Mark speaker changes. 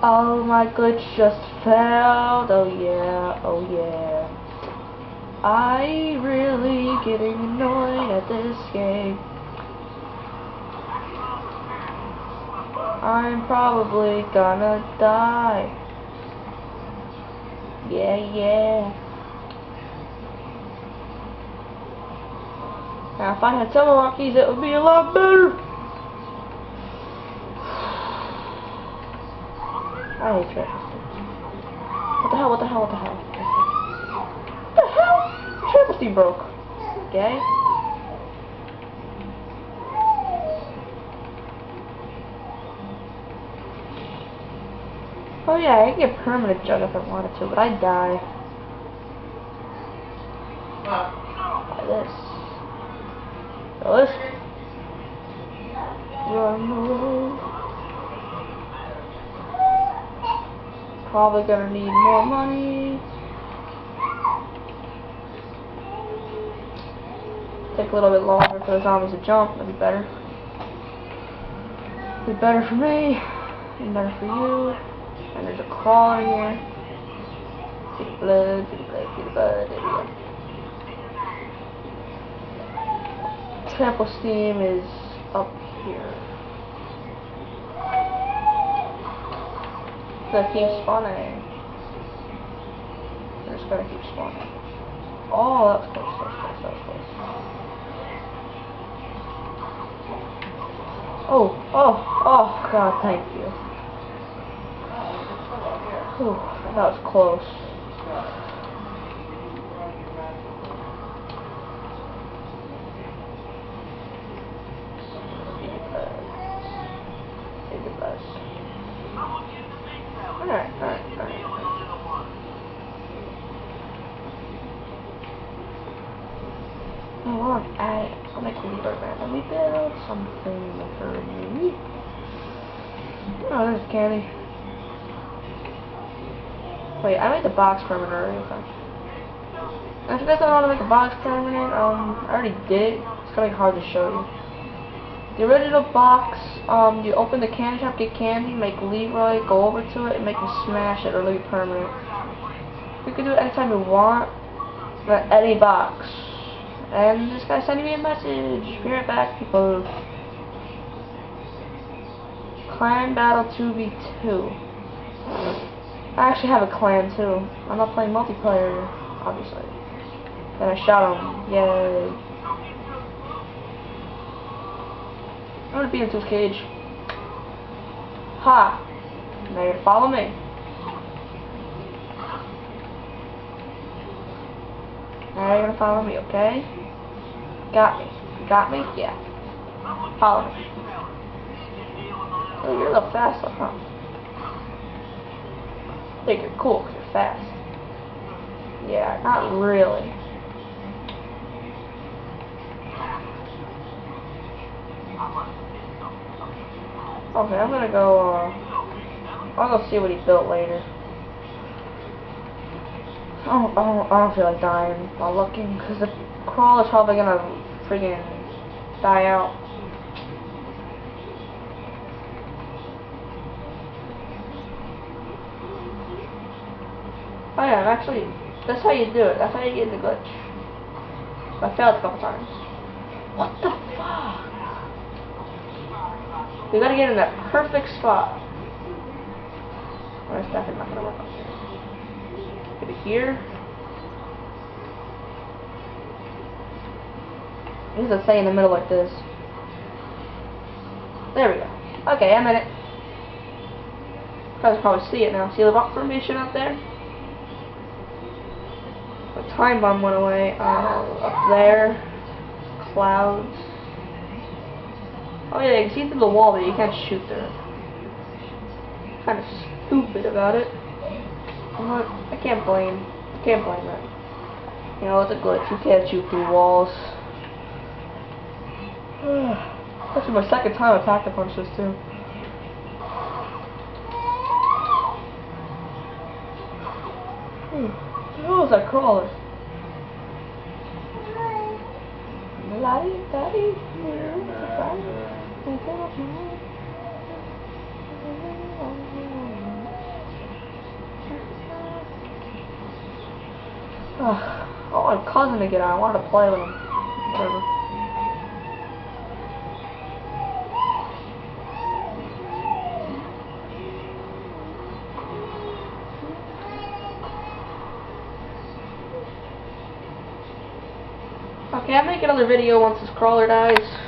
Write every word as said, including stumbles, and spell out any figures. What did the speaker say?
Speaker 1: Oh, my glitch just failed. Oh yeah, oh yeah. I really getting annoyed at this game. I'm probably gonna die. Yeah, yeah. Now if I had some Rockies, it would be a lot better. I hate Travesty. What the hell, what the hell, what the hell? What the hell? Travesty broke. Okay. Oh yeah, I can get permanent jug if I wanted to, but I'd die. By this. So this. Run away. Probably gonna need more money. Take a little bit longer for the zombies to jump. That'd be better. Be better for me, and better for you. And there's a crawler here. See the blood, see the blood, see the blood. There we go. Trample Steam is up here. Gonna keep spawning. They're just gonna keep spawning. Oh, that was close, that was close, that was close. Oh, oh, oh, God, thank you. Whew, that was close. Alright, alright, alright. Oh, well, I'm at it. I'll make a leader man. Let me build something for me. Oh, there's candy. Wait, I made the box permanent already. Okay. If you guys don't know how to make a box permanent, um, I already did it. It's gonna be hard to show you. The original box, um, you open the candy shop, get candy, make Leroy go over to it, and make him smash it, or it'll be permanent. You can do it anytime you want, at any box. And this guy's sending me a message. Be right back, people. Clan Battle two v two. I actually have a clan too. I'm not playing multiplayer, obviously. Then I shot him. Yay. I'm gonna beat into his cage. Ha! Now you're gonna follow me. Now you're gonna follow me, okay? Got me. Got me? Yeah. Follow me. Oh, you're a little fast, huh? I think you're cool because you're fast. Yeah, not really. Okay, I'm gonna go, uh, I'll go see what he built later. I don't, I don't, I don't feel like dying while looking, because the crawler's probably gonna friggin' die out. Oh yeah, actually, that's how you do it. That's how you get the glitch. I failed a couple times. What the fuck? You gotta get in that perfect spot. Well, that's definitely not gonna work up here. Get it here. This is stay in the middle like this. There we go. Okay, I'm in it. You guys probably see it now. See the rock formation up there? The time bomb went away. Uh, up there. Clouds. Oh yeah, you can see through the wall, but you can't shoot through it. Kind of stupid about it. You know what? I can't blame. I can't blame that. You know, it's a glitch. You can't shoot through walls. Actually, my second time I packed a punch this too. What was that crawler? Daddy, daddy, Ugh. I want my cousin to get out. I wanted to play with him. Whatever. Okay, I'll make another video once this crawler dies.